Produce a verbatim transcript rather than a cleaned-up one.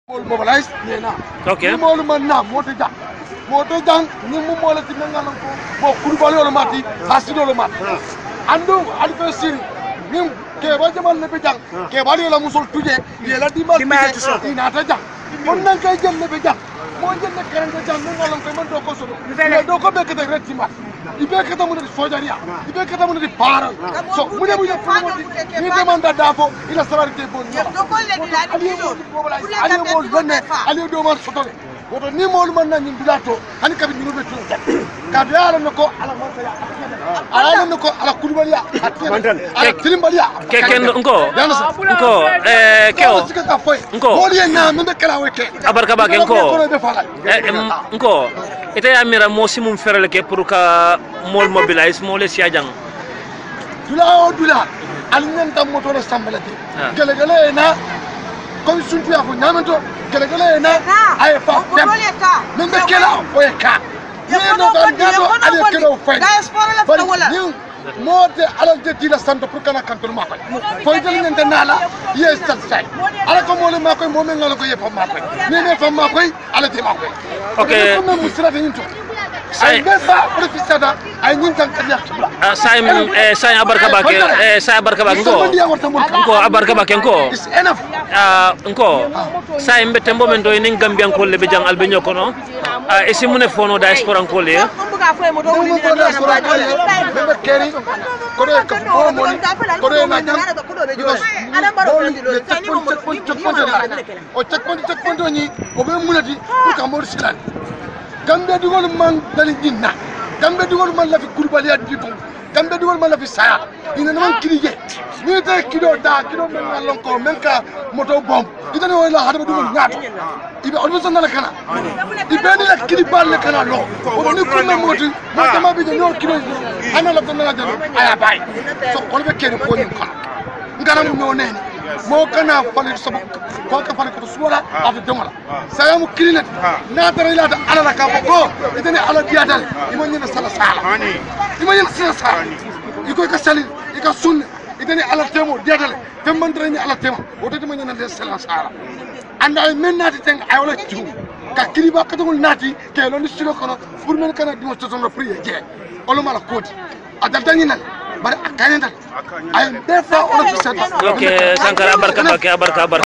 mobilize nena okay ni molu man na moto jang moto jang ni mu mola ti ngal ko bo kulbali wala mati hasido wala mati andu alfa siri ni ke ba jamal ne be jang ke ba la musul tuje ye la di ma ti na ta jang mon nan kay jëm ne be jang mo jëm ne karen ko jang ngal ko man do ko solo mais do ko be ke rek ti ma ibe ke tamu ne sojaria ibe ke tamu ne para so mu ne mu ne ni demanda dafo ila salarité bon ali mo donne ali do man sotole woto ni mo man na nyim bilato hani kabi ni be tun ka be ala nako ala man ya ala nako ala kulubaliya ala tilimbaliya ke ken nko nko eh keo nko moli na mbe kala weke abarka ba ken ko nko ite amira mo simum ferale ke pour ka mol mobilize mo le siajang dula o dula al nyanta moto le sambalate gele gele na comme suntu ya ko nyamento gele gele na ay fa mbe kala o ka ni no ga ngado ali kala o fa diaspora la fa wala mote alal de dila santo pour kana kantor ma koy foy del ngente nala yes tan say ala ko mole ma koy mo men ngalo ko yefa ma koy ni ne fa ma koy ala de ma koy okay ko mo musra de nyinto ay besa professada ay nyintan kadiya kibla say eh say abarka ba ke eh say abarka ba ngo ngo abarka ba ke ngo is enough ah ngo say mbete mbo men do ni gambian ko le be jang albe nyoko no ah esi mune fono diaspora ko le keri kore ka bo mo kore na jam because o checkpoint checkpoint ni o be mulati pour ka mo silan gambe dugol man dali jinna gambe dugol man la fi kurbali adi ko gambe dugol man la fi saya ina man kilije ni te kido da kido men ngalon ko men ka moto bomb idane wala hada dugol ngato ibe on so nala kana ibe ni la kili bal le kana lo o ni ko men moti mo tama bi no kilo ana la tan la jalo aya bay so on be kene ko ni kana ngaram no neni mo kana fali sabak ko ka fali ko suwala afi demala saya mu kilinat na tara ila da ala ka ko idane ala diadal imani na sala sala imani na sala sala iko ka sali ika sunna idane ala temo diadal femman ni ala tema woto imani na sala sala anda men nati teng ay wala tu ka kiliba ka dum nati ke lo ni silo kono pour men kana dimo to no prier je olo mala koti adal tani nan bare akanya dal ay defa on fi sa okay sankara barka barka barka